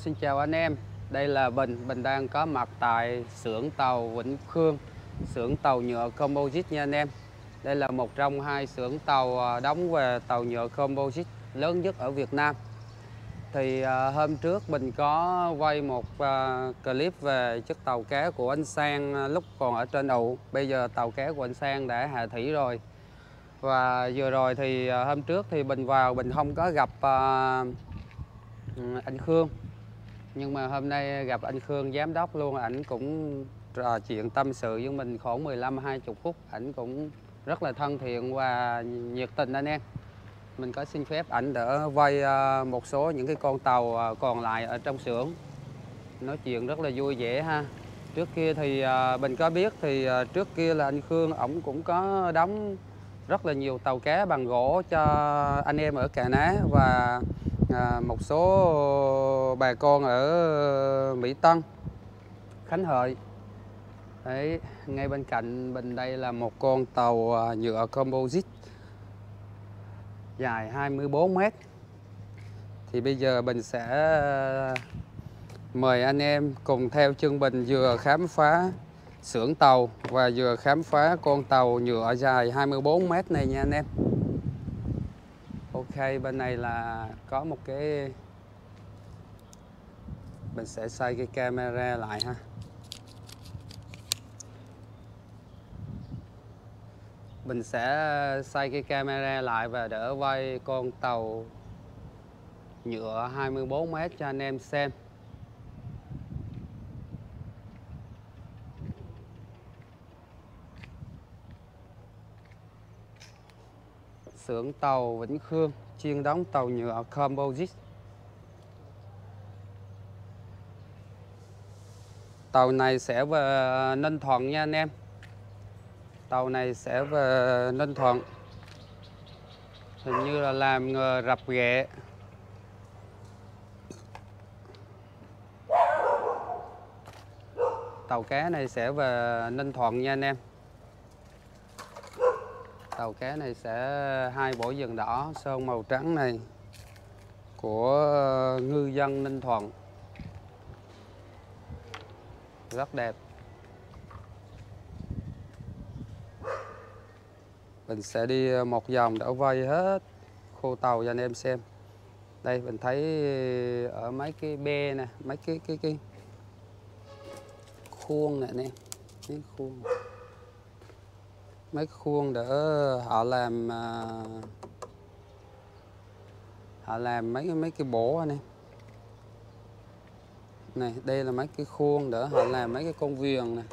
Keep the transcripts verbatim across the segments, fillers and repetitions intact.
xin chào anh em. Đây là Bình. Bình đang có mặt tại xưởng tàu Vĩnh Khương, xưởng tàu nhựa composite nha anh em. Đây là một trong hai xưởng tàu đóng về tàu nhựa composite lớn nhất ở Việt Nam. Thì uh, hôm trước mình có quay một uh, clip về chiếc tàu cá của anh Sang lúc còn ở trên ụ. Bây giờ tàu cá của anh Sang đã hạ thủy rồi. Và vừa rồi thì uh, hôm trước thì Bình vào Bình không có gặp uh, anh Khương. Nhưng mà hôm nay gặp anh Khương giám đốc luôn, ảnh cũng trò chuyện tâm sự với mình khoảng mười lăm hai mươi phút. Ảnh cũng rất là thân thiện và nhiệt tình anh em. Mình có xin phép ảnh đỡ quay một số những cái con tàu còn lại ở trong xưởng. Nói chuyện rất là vui vẻ ha. Trước kia thì mình có biết thì trước kia là anh Khương ổng cũng có đóng rất là nhiều tàu cá bằng gỗ cho anh em ở Cà Ná và À, một số bà con ở Mỹ Tân, Khánh Hội. Đấy, ngay bên cạnh mình đây là một con tàu nhựa composite dài hai mươi bốn mét. Thì bây giờ mình sẽ mời anh em cùng theo chân Bình vừa khám phá xưởng tàu và vừa khám phá con tàu nhựa dài hai mươi bốn mét này nha anh em. Ok, bên này là có một cái, mình sẽ xoay cái camera lại ha. Mình sẽ xoay cái camera lại và đỡ quay con tàu nhựa hai mươi bốn mét cho anh em xem. Xưởng tàu Vĩnh Khương chuyên đóng tàu nhựa composite. Tàu này sẽ về Ninh Thuận nha anh em. Tàu này sẽ về Ninh Thuận. Hình như là làm nghề rập ghẹ. Tàu cá này sẽ về Ninh Thuận nha anh em. Tàu cá này sẽ hai bộ viền đỏ sơn màu trắng này của ngư dân Ninh Thuận. Rất đẹp. Mình sẽ đi một vòng để quay hết khu tàu cho anh em xem. Đây mình thấy ở mấy cái be nè, mấy cái cái cái khuôn này nè, mấy khuôn, mấy khuôn để họ làm họ làm mấy mấy cái bổ này. Này, đây là mấy cái khuôn để họ làm mấy cái con viền nè.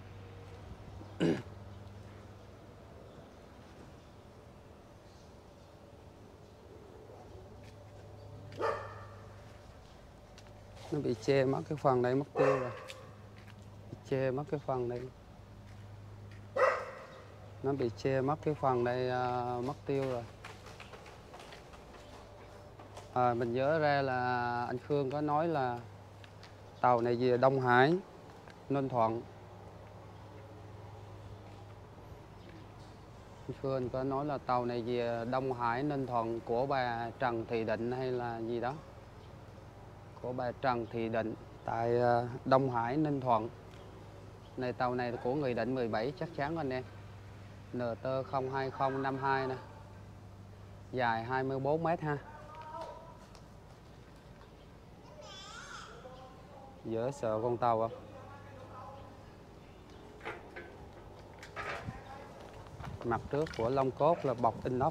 Nó bị che mất cái phần đây, mất tiêu rồi. Bị che mất cái phần đây. Nó bị che mất cái phần đây, uh, mất tiêu rồi. À, mình nhớ ra là anh Khương có nói là tàu này về Đông Hải, Ninh Thuận. Anh Khương có nói là tàu này về Đông Hải, Ninh Thuận của bà Trần Thị Định hay là gì đó. Của bà Trần Thị Định tại Đông Hải, Ninh Thuận. Này, tàu này của Nghị định mười bảy chắc chắn anh em. N T không hai không năm hai nè. Dài hai mươi bốn mét ha. Dễ sợ con tàu không? Mặt trước của lông cốt là bọc inox.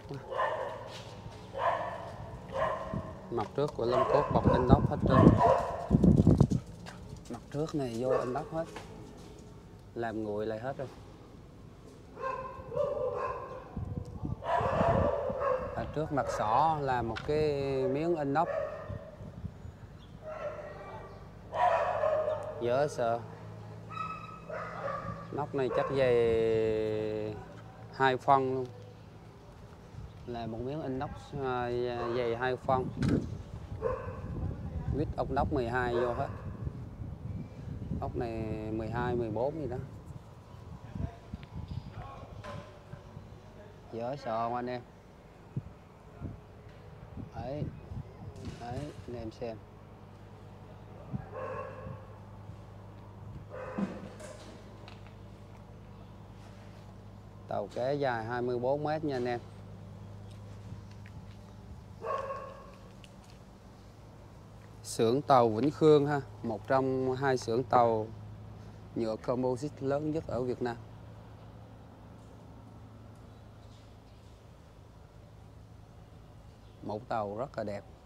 Mặt trước của lông cốt bọc inox hết trơn. Mặt trước này vô inox hết. Làm nguội lại hết rồi. Ở trước mặt xỏ là một cái miếng inox. Dễ sợ. Nóc này chắc dày hai phân luôn. Là một miếng inox dày hai phân. Vít ốc nóc mười hai vô hết. Ốc này mười hai, mười bốn gì đó. Dễ sợ không anh em? Đấy. Đấy, anh em xem. Tàu kéo dài hai mươi bốn mét nha anh em. Xưởng tàu Vĩnh Khương ha, một trong hai xưởng tàu nhựa composite lớn nhất ở Việt Nam. Mẫu tàu rất là đẹp.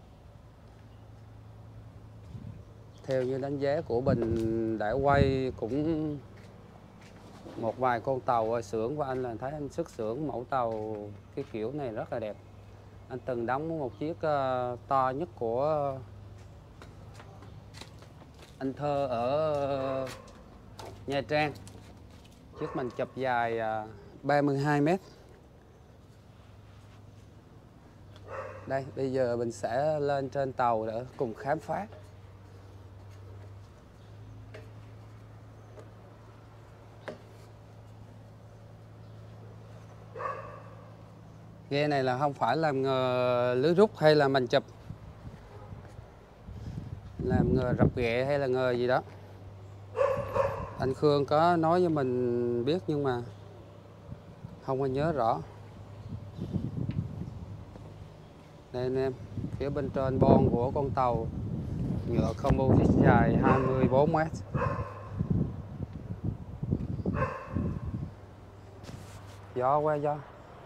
Theo như đánh giá của Bình đã quay cũng một vài con tàu ở xưởng của anh là thấy anh xuất xưởng mẫu tàu cái kiểu này rất là đẹp. Anh từng đóng một chiếc uh, to nhất của anh Thơ ở Nha Trang. Chiếc mình chụp dài uh, ba mươi hai mét. Đây, bây giờ mình sẽ lên trên tàu để cùng khám phá. Ghe này là không phải làm nghề lưới rút hay là mành chụp, làm nghề rập ghẹ hay là nghề gì đó. Anh Khương có nói với mình biết nhưng mà không có nhớ rõ. Đây anh em, phía bên trên bon của con tàu nhựa composite dài hai mươi bốn mét. Gió quá gió.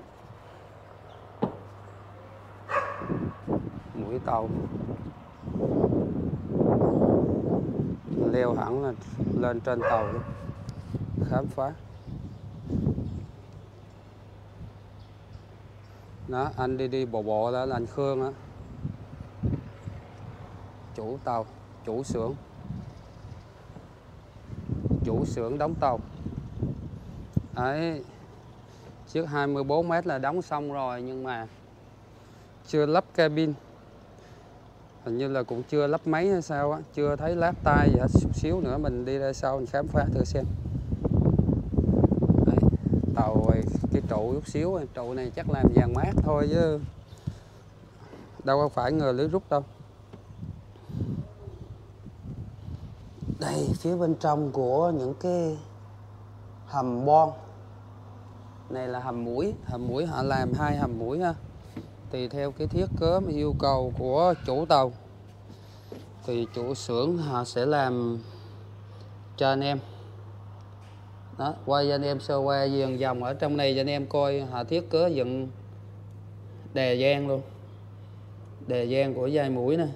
Mũi tàu leo hẳn là lên trên tàu luôn. Khám phá. Đó, anh đi đi bộ bộ đó là anh Khương á. Chủ tàu, chủ xưởng. Chủ xưởng đóng tàu. Đấy. Chiếc hai mươi bốn mét là đóng xong rồi nhưng mà chưa lắp cabin. Hình như là cũng chưa lắp máy hay sao á, chưa thấy láp tay gì hết. Chút xíu nữa mình đi ra sau mình khám phá thử xem. Đấy, tàu cái trụ chút xíu, trụ này chắc làm dàn mát thôi chứ đâu có phải nghề lưới rút đâu. Đây, phía bên trong của những cái hầm bon này là hầm mũi, hầm mũi họ làm hai hầm mũi ha. Tùy theo cái thiết kế mà yêu cầu của chủ tàu thì chủ xưởng họ sẽ làm cho anh em. Đó, quay cho anh em sơ qua vòng vòng ở trong này cho anh em coi họ thiết kế dựng đè giang luôn. Đè giang của dây mũi nè.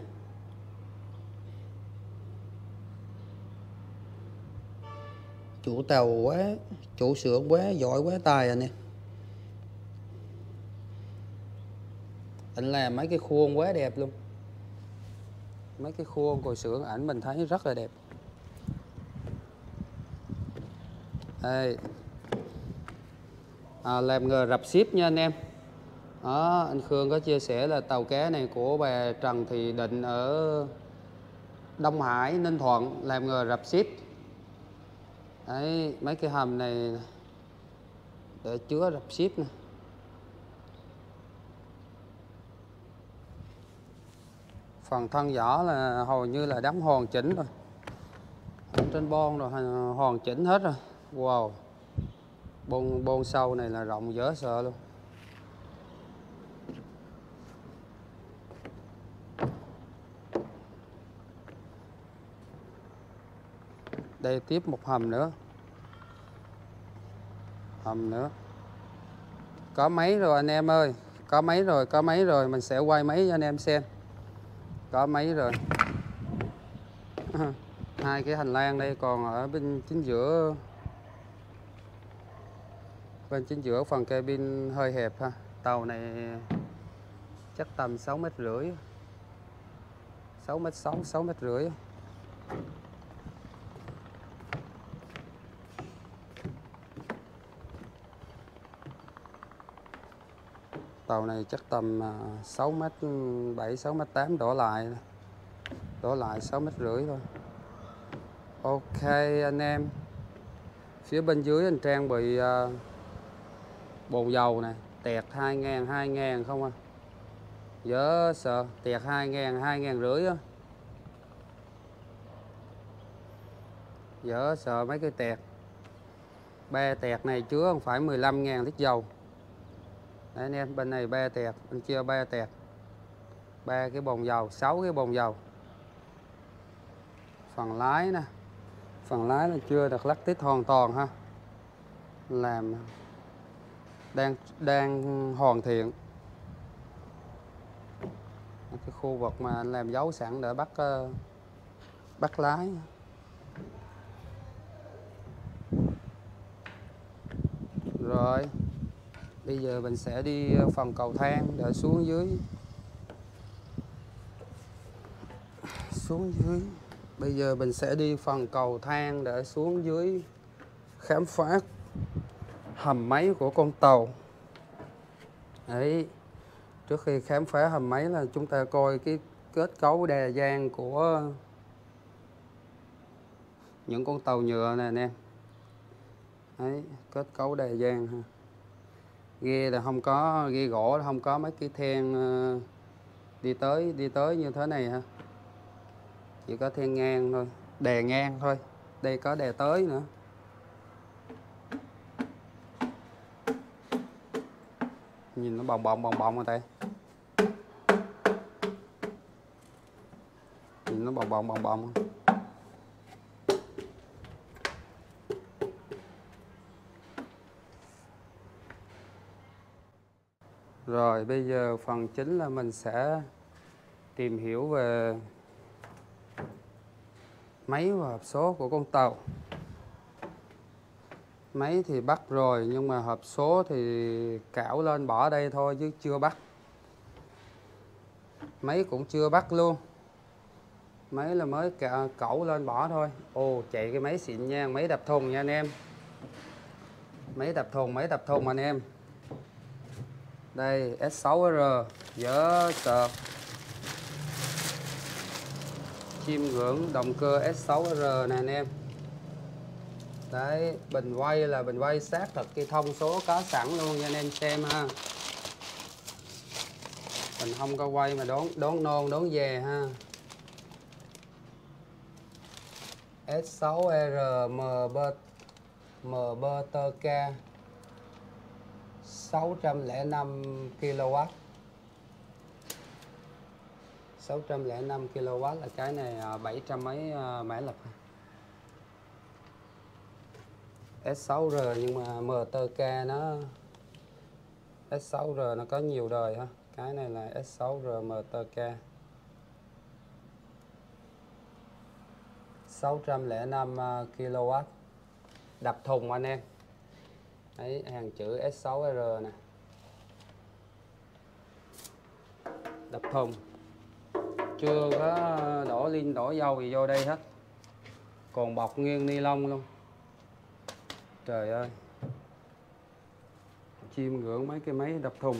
Chủ tàu quá, chủ xưởng quá giỏi quá tài anh em. Anh làm mấy cái khuôn quá đẹp luôn. Mấy cái khuôn của xưởng ảnh mình thấy rất là đẹp. Đây. À, làm nghề rập ship nha anh em. Đó, anh Khương có chia sẻ là tàu cá này của bà Trần Thị Định ở Đông Hải, Ninh Thuận làm nghề rập ship. Đấy, mấy cái hầm này để chứa rập ship nè. Phần thân vỏ là hầu như là đóng hoàn chỉnh rồi. Ở trên bon rồi hoàn chỉnh hết rồi. Wow. Bon bon sau này là rộng dễ sợ luôn. Đây tiếp một hầm nữa. Hầm nữa. Có máy rồi anh em ơi. Có máy rồi, có máy rồi. Mình sẽ quay máy cho anh em xem. Có máy rồi. Hai cái hành lang đây, còn ở bên chính giữa. Bên chính giữa phần cabin hơi hẹp ha. Tàu này chắc tầm sáu mét rưỡi. sáu mét sáu, sáu mét rưỡi. Tàu này chắc tầm sáu mét bảy, sáu mét tám đổ lại. Đổ lại sáu mét rưỡi thôi. Ok anh em. Phía bên dưới anh trang bị uh, bồn dầu này, tẹt hai ngàn, hai ngàn không à. Dớ sợ, tẹt hai ngàn, hai ngàn rưỡi á. Dớ sợ mấy cái tẹt. Be tẹt này chứa không phải mười lăm nghìn lít dầu. Đấy anh em, bên này be tẹt, bên kia be tẹt. Ba cái bồn dầu, sáu cái bồn dầu. Phần lái nè. Phần lái là chưa được lắc tít hoàn toàn ha. Làm đang đang hoàn thiện. Cái khu vực mà anh làm dấu sẵn để bắt uh, bắt lái. Rồi bây giờ mình sẽ đi phần cầu thang để xuống dưới. Xuống dưới. Bây giờ mình sẽ đi phần cầu thang để xuống dưới khám phá hầm máy của con tàu. Đấy. Trước khi khám phá hầm máy là chúng ta coi cái kết cấu đè giang của những con tàu nhựa này nè. Đấy, kết cấu đè giang ha. Ghe là không có, ghe gỗ là không có mấy cái then đi tới đi tới như thế này ha. Chỉ có then ngang thôi, đè ngang thôi. Đây có đè tới nữa. Nhìn nó bồng bồng bồng bồng rồi tay. Nhìn nó bồng bồng bồng bồng. Rồi bây giờ phần chính là mình sẽ tìm hiểu về máy và hộp số của con tàu. Máy thì bắt rồi nhưng mà hộp số thì cạo lên bỏ đây thôi chứ chưa bắt. Máy cũng chưa bắt luôn. Máy là mới cẩu lên bỏ thôi. Ồ, chạy cái máy xịn nha, máy đập thùng nha anh em. Máy đập thùng, máy đập thùng anh em. Đây, S sáu R, dở sợt. Chim ngưỡng động cơ S sáu R nè anh em. Đấy, bình quay là bình quay xác thực cái thông số có sẵn luôn nha anh em xem ha. Mình không có quay mà đón đón nôn đón về ha. S sáu R MB MBTK sáu trăm lẻ năm ki lô oát. sáu trăm lẻ năm ki lô oát là cái này bảy trăm mấy mã lực. S sáu R nhưng mà em tê ca nó S sáu R nó có nhiều đời ha. Cái này là S sáu R em tê ca sáu trăm lẻ năm ki lô oát. Đập thùng anh em. Đấy, hàng chữ S sáu R nè. Đập thùng. Chưa có đổ lin đổ dầu gì vô đây hết. Còn bọc nguyên ni lông luôn. Trời ơi. Chiêm ngưỡng mấy cái máy đập thùng.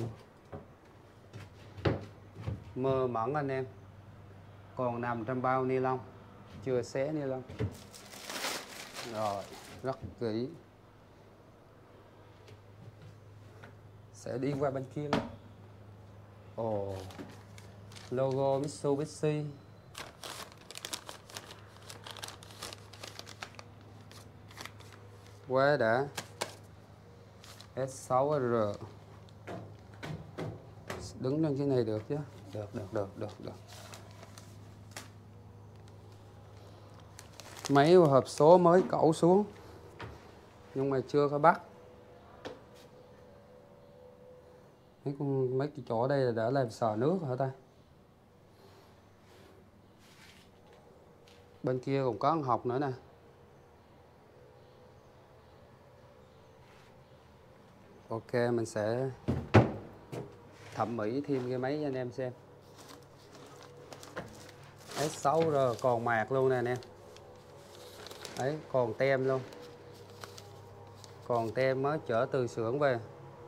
Mơ mẩn anh em. Còn nằm trong bao ni lông. Chưa xé ni lông. Rồi, rất kỹ. Sẽ đi qua bên kia luôn. Ồ, logo Mitsubishi. Quá đã. S sáu R. Đứng lên cái này được chứ? Được, được, được, được, được. Máy và hộp số mới cẩu xuống. Nhưng mà chưa có bắt. Mấy, con, mấy cái chỗ đây là đã làm sò nước hả ta? Bên kia còn có hộp nữa nè. Ok, mình sẽ thẩm mỹ thêm cái máy cho anh em xem. S sáu R còn mạc luôn nè anh em. Đấy, còn tem luôn. Còn tem mới chở từ xưởng về.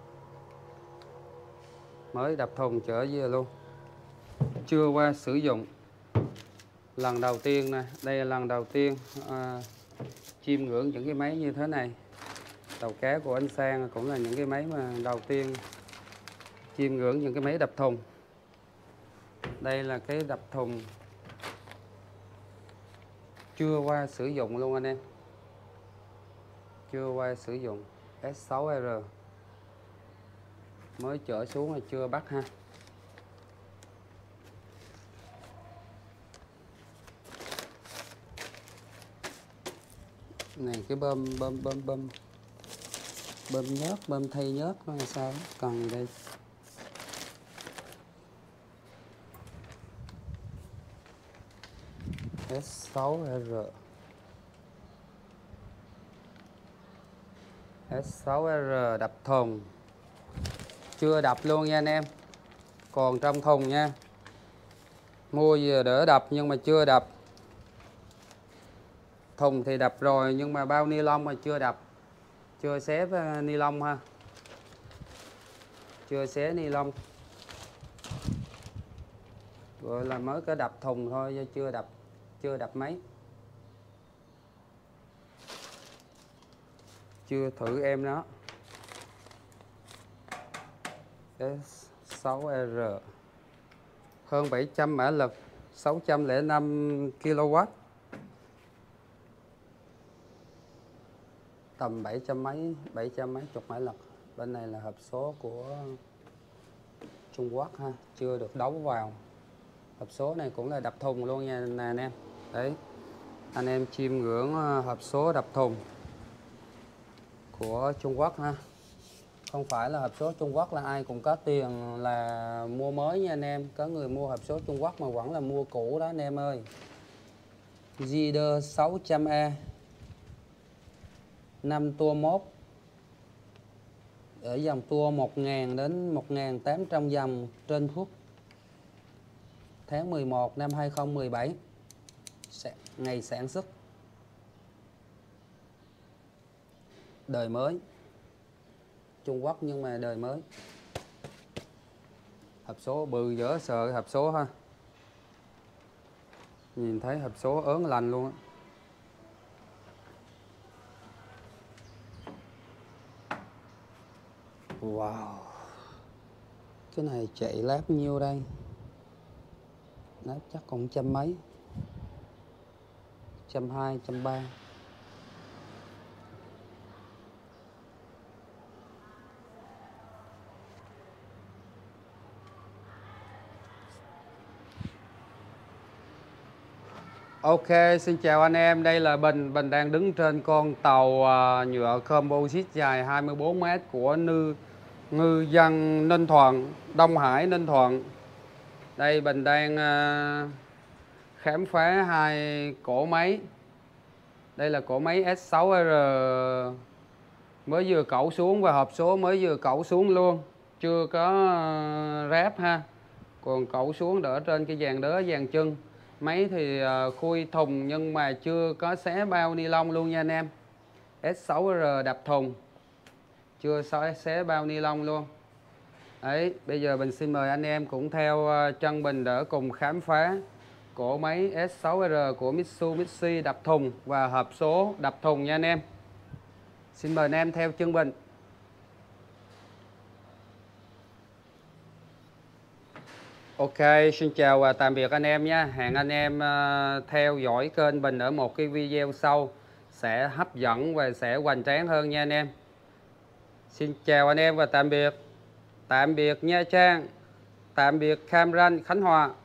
Mới đập thùng chở về luôn. Chưa qua sử dụng. Lần đầu tiên nè, đây là lần đầu tiên à, chiêm ngưỡng những cái máy như thế này. Tàu cá của anh Sang cũng là những cái máy mà đầu tiên chiêm ngưỡng những cái máy đập thùng. Đây là cái đập thùng chưa qua sử dụng luôn anh em. chưa qua sử dụng. S sáu R mới chở xuống là chưa bắt ha. Này cái bơm bơm bơm bơm bơm nhớt, bơm thay nhớt nó là sao? Còn gì đây? S sáu R S sáu R đập thùng, chưa đập luôn nha anh em, còn trong thùng nha. Mua giờ đỡ đập nhưng mà chưa đập. Thùng thì đập rồi nhưng mà bao ni lông mà chưa đập, chưa xé ni lông ha, chưa xé ni lông, gọi là mới có đập thùng thôi chứ chưa đập, chưa đập máy, chưa thử em nó. S sáu R hơn bảy trăm mã lực, sáu trăm lẻ năm ki lô oát, tầm bảy trăm mấy, bảy trăm mấy chục mã lực. Bên này là hộp số của Trung Quốc ha, chưa được đấu vào. Hộp số này cũng là đập thùng luôn nha nè anh em. Đấy, anh em chiêm ngưỡng hộp số đập thùng của Trung Quốc ha. Không phải là hộp số Trung Quốc là ai cũng có tiền là mua mới nha anh em. Có người mua hộp số Trung Quốc mà vẫn là mua cũ đó anh em ơi. Zider sáu trăm E năm tua mốt, ở dòng tua một nghìn đến một nghìn tám trăm dòng trên phút. Tháng mười một năm hai không một bảy, ngày sản xuất, đời mới, Trung Quốc nhưng mà đời mới. Hộp số bự dở sợ hộp số ha, nhìn thấy hộp số ớn lành luôn á. Wow, cái này chạy láp nhiêu đây? Láp chắc còn trăm mấy, trăm hai, trăm ba. Ok, xin chào anh em, đây là Bình. Bình đang đứng trên con tàu uh, nhựa composite dài hai mươi bốn mét của ngư, ngư dân Ninh Thuận, Đông Hải, Ninh Thuận. Đây Bình đang uh, khám phá hai cỗ máy. Đây là cỗ máy S sáu R mới vừa cẩu xuống và hộp số mới vừa cẩu xuống luôn, chưa có uh, ráp ha, còn cẩu xuống đỡ trên cái dàn đỡ dàn chân. Máy thì uh, khui thùng nhưng mà chưa có xé bao ni lông luôn nha anh em. S sáu R đập thùng, chưa xé bao ni lông luôn. Đấy, bây giờ mình xin mời anh em cũng theo uh, chân Bình đỡ cùng khám phá cỗ máy S sáu R của Mitsubishi đập thùng và hộp số đập thùng nha anh em. Xin mời anh em theo chân Bình. Ok, xin chào và tạm biệt anh em nhé. Hẹn anh em uh, theo dõi kênh Bình ở một cái video sau sẽ hấp dẫn và sẽ hoành tráng hơn nha anh em. Xin chào anh em và tạm biệt. Tạm biệt Nha Trang. Tạm biệt Cam Ranh, Khánh Hòa.